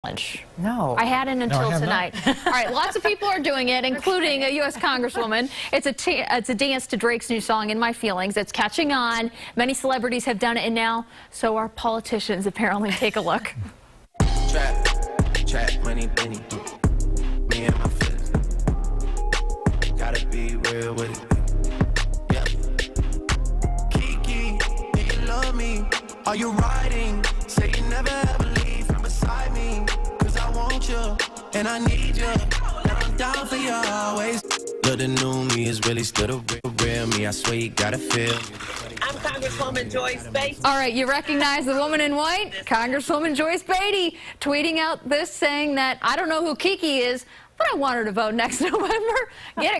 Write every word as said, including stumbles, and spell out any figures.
No. I hadn't until no, I tonight. All right, lots of people are doing it, including a U S Congresswoman. It's a, t it's a dance to Drake's new song, In My Feelings. It's catching on. Many celebrities have done it, and now so are politicians, apparently. Take a look. Trap, trap, money, Benny. Me and my feelings. Gotta be real with it. Yeah. Kiki, do you love me? Are you riding? Say you never ever leave from beside me. Cause I want you, and I need you. And I'm down for you always. Look, the new me is really still the real, real me. I swear you gotta feel. I'm Congresswoman Joyce Beatty. All right, you recognize the woman in white? Congresswoman Joyce Beatty tweeting out this, saying that, I don't know who Kiki is, but I want her to vote next November. Get it?